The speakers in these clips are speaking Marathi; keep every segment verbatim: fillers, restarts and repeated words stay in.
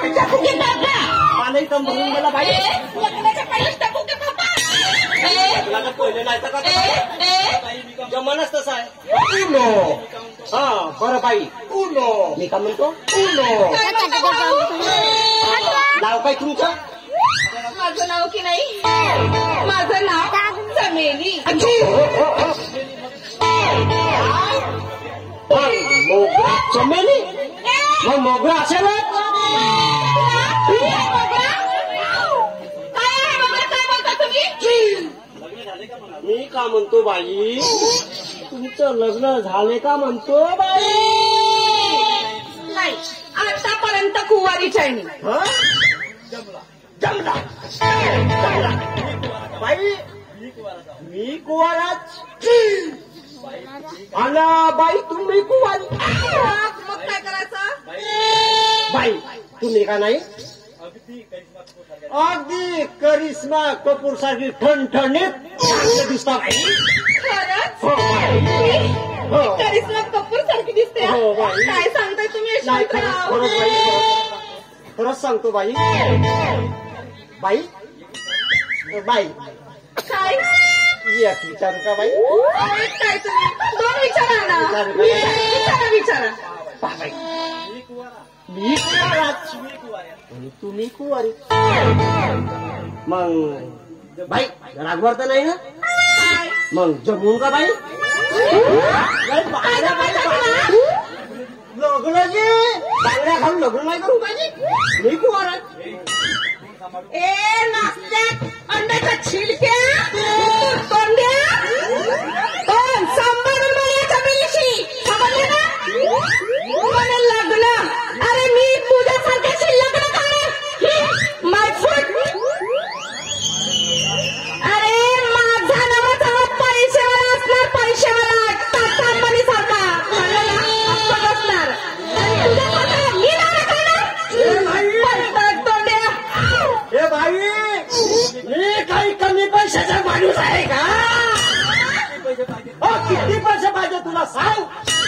टाकू की बाबा पाणी कम भरून गेला बाई लग्नाच्या पहिलेच टाकू की बाबा लग्नाला पहिले नाही तर का जमानाच तसा आहे उनो हा बरं बाई उनो मी का म्हणतो उनो नाव काय तुमचं माझं नाव की नाही माझं नाव चमेली मोगरा चमेली मग मोगरा असेल मी का म्हणतो बाई तुमचं लग्न झाले का म्हणतो बाई नाही आतापर्यंत कुवारीच आहे मी जमला जमला बाई मी कुवाराच आला बाई तुम्ही कुवारी मग काय करायचं बाई तुम्ही का नाही अगदी करिश्मा कपूर सारखी ठणठणीत दिसता बाई खरंच हो बाई हो करिश्मा कपूर सारखी दिसते हा? हो, बाई. काय सांगताय तुम्ही नाही यशवंतराव? खरंच खरंच बाई खरंच. खरंच सांगतो बाई बाई बाई काय एक विचारू का बाई ऐक काय तुम्ही दोन विचारा ना विचारू का? विचारा विचारा पहा बाई मी कुवाराच आणि तुम्ही कुवारी मग बाई रागवार तर नाही ना काय मग जमून का बाई बाई, बांगड्या बाई, बांगड्या. लग्न जे बांगड्या घालून लग्न नाही करू पाहिजे मी कुवाराच ए नाचत्या अंड्याच्या छिलक्या तोंड्या पण सांभाळून मला चमेलीशी समजले ना मला लग्न अरे मी तुझ्यासारख्याशी लग्न करणार माय फूट अरे माझा नावाचा पैसेवाला असणार पैसेवाला टाटा अंबानी सारखा म्हणलं ना असं असणार आणि तुझ्यासारखा मी नाव करणार तोंड्या हे बाई मी काही कमी पैशाचा माणूस आहे का हो किती पैसे पाहिजे तुला सांग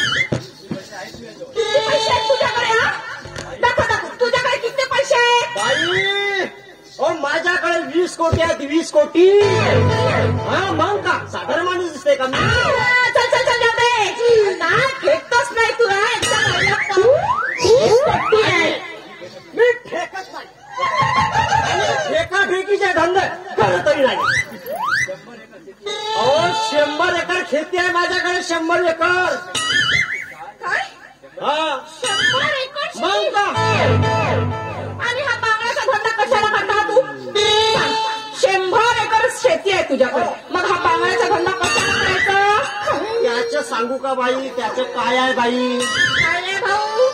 किती पैसे आहेत तुझ्याकडे हा दाखव दाखव तुझ्याकडे किती पैसे आहेत बाई हो माझ्याकडे वीस कोटी आहेत वीस कोटी हा मग का साधारण माणूस दिसते का मी आ, चल चल चल जाऊ दे ना फेकतोच नाही तू हा एकदा पाहिलं का? किती आहे? मी ठेकत नाही ठेका ठेकीचे धंदे करत तरी नाही अहो शंभर एकर शेती आहे माझ्याकडे शंभर एकर काय हा शंभर एकर मग शेती? का आणि हा बांगड्याचा धंदा कशाला करता तू सांग. शंभर एकर शेती आहे तुझ्याकडे मग हा बांगड्याचा धंदा कशाला करायचा त्याचं सांगू का बाई त्याचं काय आहे बाई काय रे भाऊ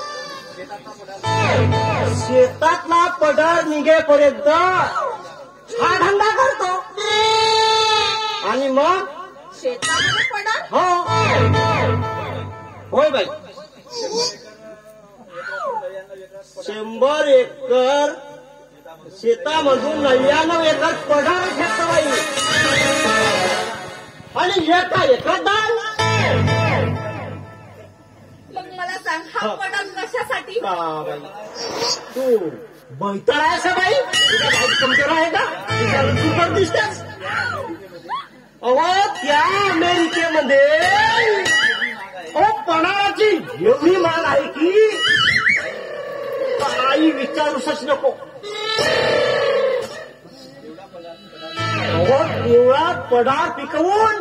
शेतातला पडर निघेपर्यंत हा धंदा करतो आणि मग शेतामध्ये पडा हो होय बाई शंभर एकर शेतामधून नव्याण्णव एकर पडर घेतो बाई आणि एका एकर दाल मग मला सांग हा पडा कशासाठी का बाई तू बैताळ आहेस का बाई तुझा भाऊ कमजोर आहे का तुझ्या तू पण दिसतेस अहो त्या अमेरिकेमध्ये अहो पणाची एवढी मान आहे की काही विचारूसच नको अहो एवढा पडार पिकवून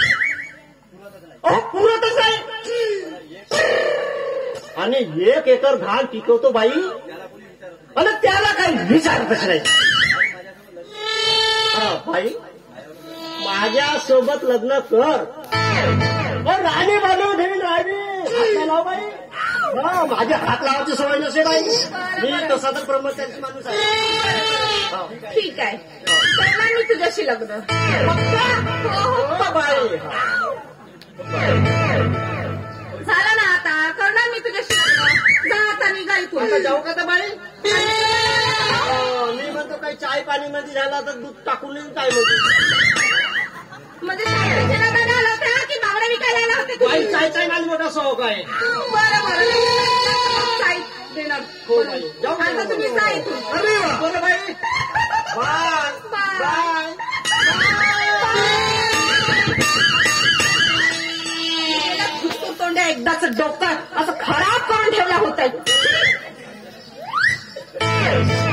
अहो पुरतच नाही आणि एक एकर धान पिकवतो बाई आणि त्याला काही विचारतच नाही हा बाई माझ्यासोबत लग्न कर राणी बनवून ठेवील राणी हात लाव बाई हा माझ्या हात लावायची सवय नसे बाई मी तसा तर ब्रह्मचारी माणूस आहे ठीक आहे करणार मी तुझ्याशी लग्न हो बाई झालं ना आता करणार मी तुझ्याशी लग्न जा आता निघा इथून आता जाऊ का तर बाई मी म्हणतो काही चाय पाणी मध्ये झाला तर दूध टाकून काय म्हणतो म्हणजे सायकलच्या लग्नाला आला होता की बांगड्या विकायला आला होते बाई तुम्ही चाय चाय माझी मोठा शौक आहे बरं बरं चाय देणार हो बाई जाऊ दे. आता तुम्ही जा इथून. अरे वा. बरं बाई बाय बाय घुसतो तोंड्या एकदाच डोकं असं खराब करून ठेवलं होतं.